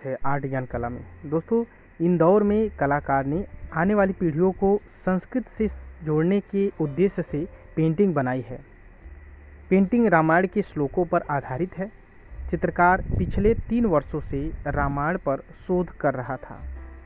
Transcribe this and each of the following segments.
है आर्ट ज्ञान कला में। दोस्तों, इंदौर में कलाकार ने आने वाली पीढ़ियों को संस्कृत से जोड़ने के उद्देश्य से पेंटिंग बनाई है। पेंटिंग रामायण के श्लोकों पर आधारित है। चित्रकार पिछले 3 वर्षों से रामायण पर शोध कर रहा था।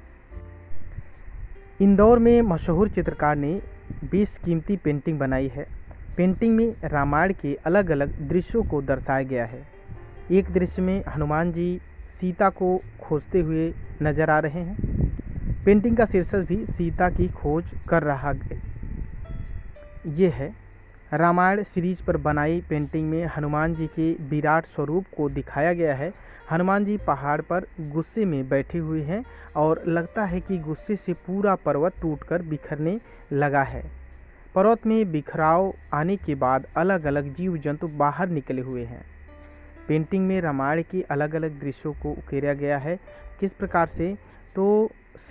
इंदौर में मशहूर चित्रकार ने बेशकीमती पेंटिंग बनाई है। पेंटिंग में रामायण के अलग अलग दृश्यों को दर्शाया गया है। एक दृश्य में हनुमान जी सीता को खोजते हुए नजर आ रहे हैं। पेंटिंग का शीर्षक भी सीता की खोज कर रहा है। ये है रामायण सीरीज पर बनाई पेंटिंग में हनुमान जी के विराट स्वरूप को दिखाया गया है। हनुमान जी पहाड़ पर गुस्से में बैठे हुए हैं और लगता है कि गुस्से से पूरा पर्वत टूटकर बिखरने लगा है। पर्वत में बिखराव आने के बाद अलग अलग जीव जंतु बाहर निकले हुए हैं। पेंटिंग में रामायण के अलग अलग दृश्यों को उकेरा गया है। किस प्रकार से, तो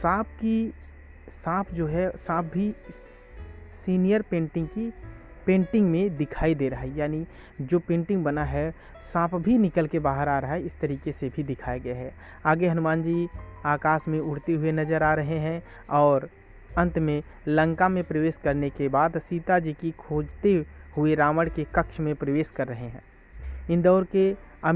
सांप भी सीनियर पेंटिंग में दिखाई दे रहा है, यानी जो पेंटिंग बना है सांप भी निकल के बाहर आ रहा है, इस तरीके से भी दिखाया गया है। आगे हनुमान जी आकाश में उड़ते हुए नजर आ रहे हैं और अंत में लंका में प्रवेश करने के बाद सीता जी की खोजते हुए रावण के कक्ष में प्रवेश कर रहे हैं। इंदौर के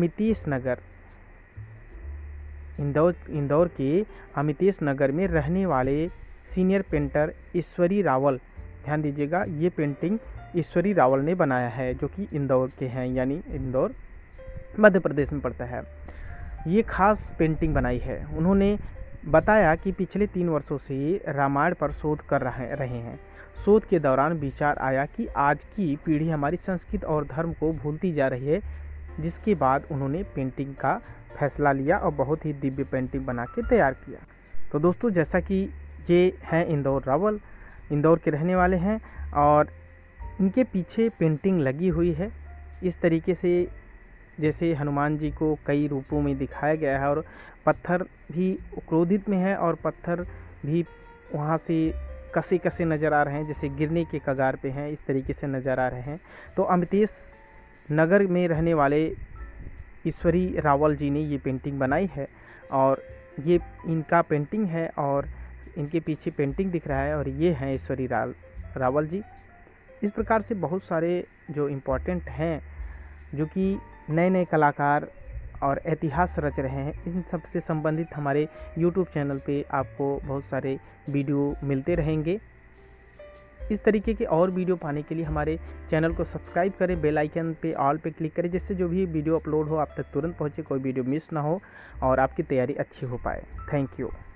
अमितेश नगर में रहने वाले सीनियर पेंटर ईश्वरी रावल, ध्यान दीजिएगा, ये पेंटिंग ईश्वरी रावल ने बनाया है, जो कि इंदौर के हैं, यानी इंदौर मध्य प्रदेश में पड़ता है। ये खास पेंटिंग बनाई है। उन्होंने बताया कि पिछले 3 वर्षों से रामायण पर शोध कर रहे हैं। शोध के दौरान विचार आया कि आज की पीढ़ी हमारी संस्कृति और धर्म को भूलती जा रही है, जिसके बाद उन्होंने पेंटिंग का फैसला लिया और बहुत ही दिव्य पेंटिंग बना के तैयार किया। तो दोस्तों, जैसा कि ये हैं इंदौर रावल, इंदौर के रहने वाले हैं और इनके पीछे पेंटिंग लगी हुई है। इस तरीके से जैसे हनुमान जी को कई रूपों में दिखाया गया है और पत्थर भी क्रोधित में है और पत्थर भी वहाँ से कसे कसे नज़र आ रहे हैं, जैसे गिरने के कगार पे हैं, इस तरीके से नज़र आ रहे हैं। तो अमितेश नगर में रहने वाले ईश्वरी रावल जी ने ये पेंटिंग बनाई है और ये इनका पेंटिंग है और इनके पीछे पेंटिंग दिख रहा है और ये हैं ईश्वरी रावल जी। इस प्रकार से बहुत सारे जो इम्पोर्टेंट हैं, जो कि नए नए कलाकार और इतिहास रच रहे हैं, इन सब से संबंधित हमारे YouTube चैनल पे आपको बहुत सारे वीडियो मिलते रहेंगे। इस तरीके के और वीडियो पाने के लिए हमारे चैनल को सब्सक्राइब करें, बेल आइकन पे ऑल पे क्लिक करें, जिससे जो भी वीडियो अपलोड हो आप तक तुरंत पहुँचे, कोई वीडियो मिस ना हो और आपकी तैयारी अच्छी हो पाए। Thank you.